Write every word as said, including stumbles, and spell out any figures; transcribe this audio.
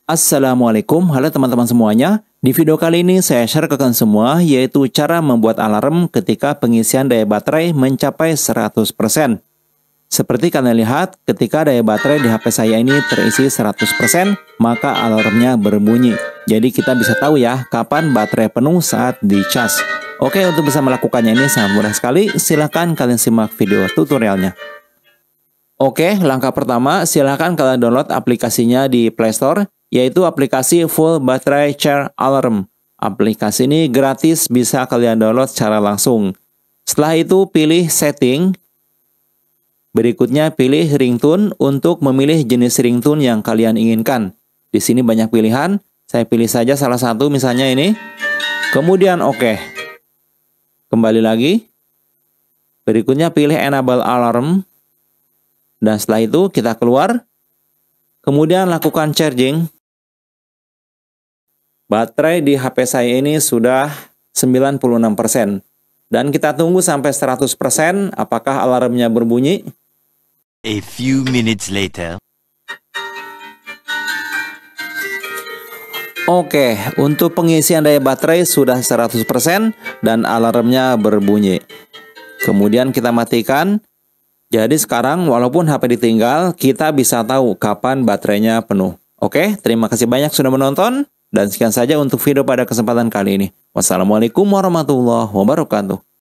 Assalamualaikum, halo teman-teman semuanya. Di video kali ini saya share ke kalian semua yaitu cara membuat alarm ketika pengisian daya baterai mencapai seratus persen. Seperti kalian lihat, ketika daya baterai di H P saya ini terisi seratus persen, maka alarmnya berbunyi. Jadi kita bisa tahu ya kapan baterai penuh saat dicas. Oke, untuk bisa melakukannya ini sangat mudah sekali. Silahkan kalian simak video tutorialnya. Oke, langkah pertama silahkan kalian download aplikasinya di Play Store, yaitu aplikasi Full Battery Charge Alarm. Aplikasi ini gratis, bisa kalian download secara langsung. Setelah itu pilih setting. Berikutnya pilih ringtone untuk memilih jenis ringtone yang kalian inginkan. Di sini banyak pilihan, saya pilih saja salah satu misalnya ini. Kemudian oke. Kembali lagi. Berikutnya pilih enable alarm. Dan setelah itu kita keluar. Kemudian lakukan charging. Baterai di H P saya ini sudah sembilan puluh enam persen. Dan kita tunggu sampai seratus persen apakah alarmnya berbunyi. A few minutes later. Oke, untuk pengisian daya baterai sudah seratus persen dan alarmnya berbunyi. Kemudian kita matikan. Jadi sekarang walaupun H P ditinggal, kita bisa tahu kapan baterainya penuh. Oke, terima kasih banyak sudah menonton. Dan sekian saja untuk video pada kesempatan kali ini. Wassalamualaikum warahmatullahi wabarakatuh.